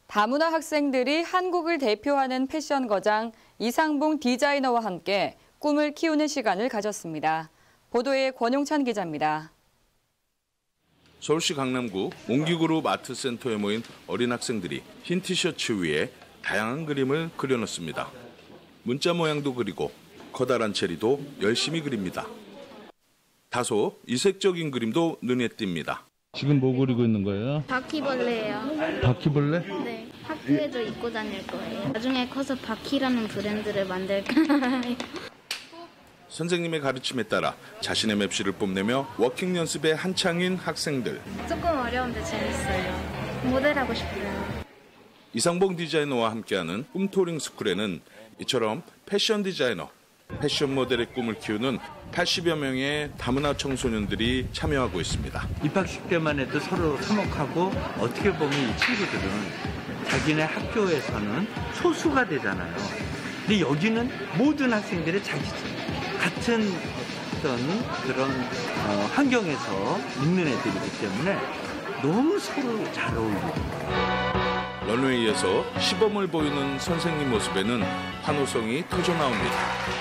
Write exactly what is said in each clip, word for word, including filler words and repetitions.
다문화 학생들이 한국을 대표하는 패션 거장 이상봉 디자이너와 함께 꿈을 키우는 시간을 가졌습니다. 보도에 권용찬 기자입니다. 서울시 강남구 몽기그룹 아트센터에 모인 어린 학생들이 흰 티셔츠 위에 다양한 그림을 그려넣습니다. 문자 모양도 그리고 커다란 체리도 열심히 그립니다. 다소 이색적인 그림도 눈에 띕니다. 지금 뭐 그리고 있는 거예요? 바퀴벌레예요. 바퀴벌레? 네, 학교에도 입고 다닐 거예요. 나중에 커서 바퀴라는 브랜드를 만들까 해요. 선생님의 가르침에 따라 자신의 맵시를 뽐내며 워킹 연습에 한창인 학생들. 조금 어려운데 재밌어요. 모델하고 싶어요. 이상봉 디자이너와 함께하는 꿈토링 스쿨에는 이처럼 패션 디자이너, 패션 모델의 꿈을 키우는 팔십여 명의 다문화 청소년들이 참여하고 있습니다. 입학식 때만 해도 서로 서먹하고 어떻게 보면 이 친구들은 자기네 학교에서는 소수가 되잖아요. 근데 여기는 모든 학생들이 자기 같은 어떤 그런 어, 환경에서 있는 애들이기 때문에 너무 서로 잘 어울려요. 런웨이에서 시범을 보이는 선생님 모습에는 환호성이 터져 나옵니다.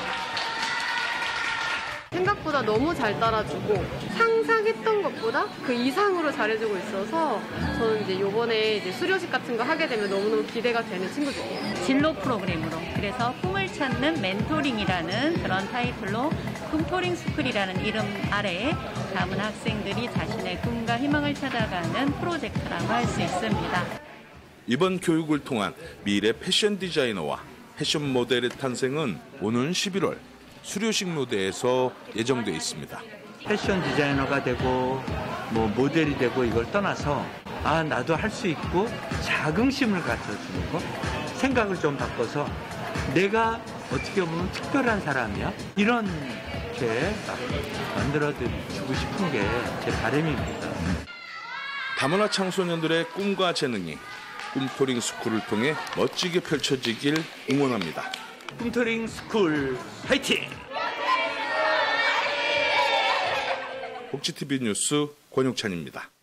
생각보다 너무 잘 따라주고 상상했던 것보다 그 이상으로 잘해주고 있어서 저는 이제 요번에 이제 수료식 같은 거 하게 되면 너무너무 기대가 되는 친구들이에요. 진로 프로그램으로 그래서 꿈을 찾는 멘토링이라는 그런 타이틀로 꿈토링 스쿨이라는 이름 아래에 다문화 학생들이 자신의 꿈과 희망을 찾아가는 프로젝트라고 할 수 있습니다. 이번 교육을 통한 미래 패션 디자이너와 패션 모델의 탄생은 오는 십일월 수료식 무대에서 예정돼 있습니다. 패션 디자이너가 되고 뭐 모델이 되고 이걸 떠나서 아 나도 할 수 있고 자긍심을 갖춰주는 거, 생각을 좀 바꿔서 내가 어떻게 보면 특별한 사람이야 이렇게 만들어주고 싶은 게 제 바람입니다. 다문화 청소년들의 꿈과 재능이 꿈토링 스쿨을 통해 멋지게 펼쳐지길 응원합니다. 꿈토링 스쿨 화이팅! 복지티비 뉴스 권용찬입니다.